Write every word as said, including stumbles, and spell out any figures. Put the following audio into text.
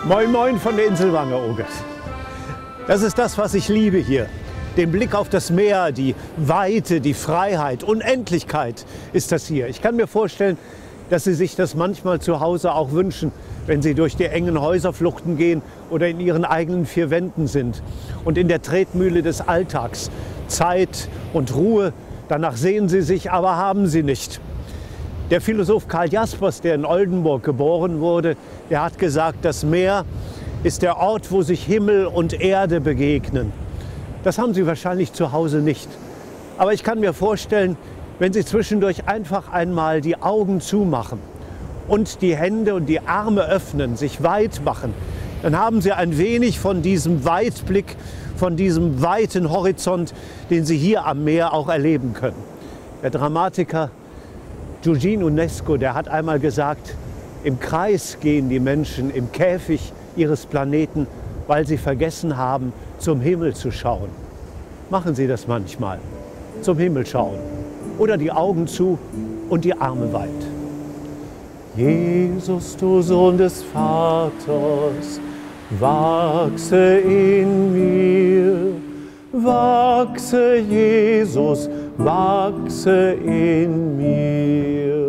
Moin Moin von der Insel Wangerooge. Das ist das, was ich liebe hier. Den Blick auf das Meer, die Weite, die Freiheit, Unendlichkeit ist das hier. Ich kann mir vorstellen, dass Sie sich das manchmal zu Hause auch wünschen, wenn Sie durch die engen Häuserfluchten gehen oder in Ihren eigenen vier Wänden sind. Und in der Tretmühle des Alltags Zeit und Ruhe, danach sehen Sie sich, aber haben Sie nicht. Der Philosoph Karl Jaspers, der in Oldenburg geboren wurde, der hat gesagt, das Meer ist der Ort, wo sich Himmel und Erde begegnen. Das haben Sie wahrscheinlich zu Hause nicht. Aber ich kann mir vorstellen, wenn Sie zwischendurch einfach einmal die Augen zumachen und die Hände und die Arme öffnen, sich weit machen, dann haben Sie ein wenig von diesem Weitblick, von diesem weiten Horizont, den Sie hier am Meer auch erleben können. Der Dramatiker Eugene Ionesco, der hat einmal gesagt, im Kreis gehen die Menschen im Käfig ihres Planeten, weil sie vergessen haben, zum Himmel zu schauen. Machen Sie das manchmal, zum Himmel schauen oder die Augen zu und die Arme weit. Jesus, du Sohn des Vaters, wachse in mir, wachse Jesus, wachse in mir.